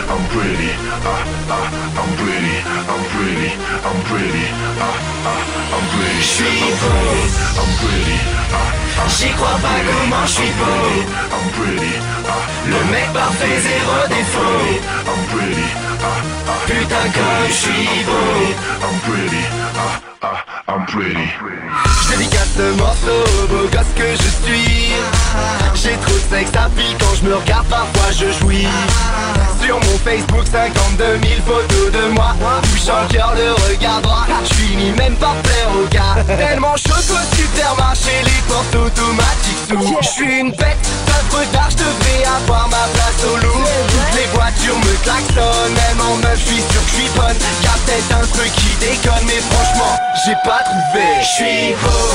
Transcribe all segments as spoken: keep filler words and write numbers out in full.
I'm pretty, ah, ah, I'm pretty, I'm pretty, I'm pretty, ah, ah, I'm pretty. J'suis beau, I'm pretty, ah, ah, j'y crois pas comment j'suis beau. I'm pretty, ah, Le mec parfait, zéro défaut. I'm pretty, ah, ah, Putain comme j'suis beau. I'm pretty, ah, ah, I'm pretty. J'dédicace ce morceau au beau gosse que je suis. J'ai trop de sexe à pique quand je me regarde, parfois je jouis. Sur mon Facebook, cinquante-deux mille photos de moi. Touchant le cœur, le regard droit. J'finis même par plaire au gars. Tellement chaud qu'au supermarché, les portes automatiques s'ouvrent. J'suis une bête, d'œuvre d'art, j'devrais avoir ma place au loup. Toutes les voitures me klaxonnent, même en meuf, j'suis sûr que j'suis bonne. Y'a peut-être un truc qui déconne, mais franchement, j'ai pas trouvé. J'suis beau,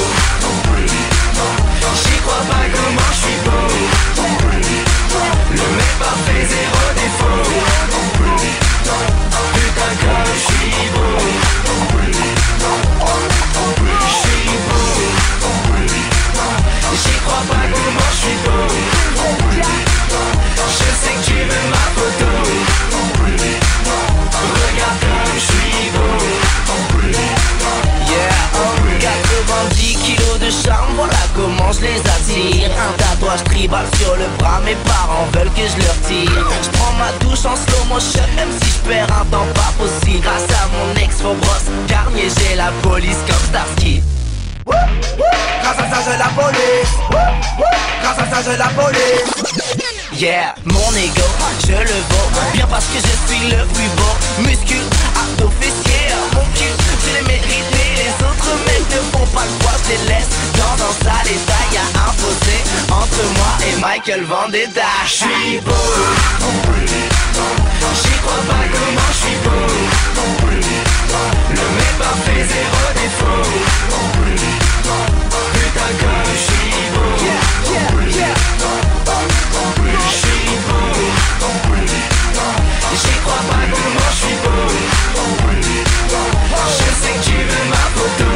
j'y crois pas comment j'suis beau. Le mec parfait, zéro défaut. Putain comme j'suis beau. J'suis beau, j'y crois pas comment j'suis beau. Je sais que tu veux ma photo. Regarde comme j'suis beau. Yeah, quatre-vingt-dix kilos de charme, voilà comment je les attire. Un tatouage tribal sur le bras, mes parents veulent que je leur tire. Je prends ma douche en slow motion, même si je perds un temps pas possible. Grâce à mon ex faux brosse, Garnier j'ai la police comme Starsky. Grâce à ça j'ai la police. Grâce à ça j'ai la police. Yeah, mon ego, je le vaux. Bien parce que je suis le plus beau. Muscu, abdos, fessiers, mon cul, je l'ai mérité. Les autres mecs ne font pas le poids, je les laisse dans un sale état. Y'a un fossé entre moi et Michael Vendetta. J'suis beau, j'y crois pas comment j'suis beau. Le mec parfait, zéro défaut. Putain comme j'suis beau. Yeah, yeah, yeah. J'suis beau, j'y crois pas comment j'suis beau. Je sais que tu veux ma photo.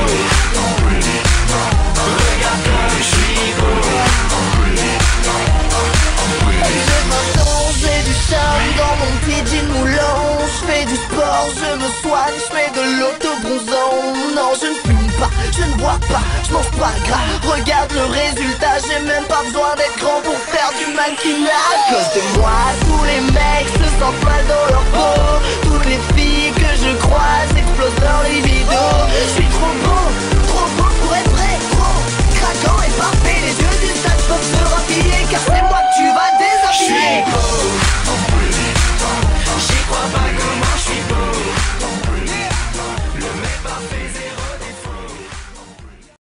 Regarde comme j'suis beau. J'ai vingt ans, j'ai du charme dans mon petit jean moulant. J'fais du sport, je me soigne, j'fais de l'autobronzant. Non, je ne fume pas, je ne bois pas, je mange pas gras. Regarde le résultat, j'ai même pas besoin d'être grand pour faire du mannequinat. À cause de moi, tous les mecs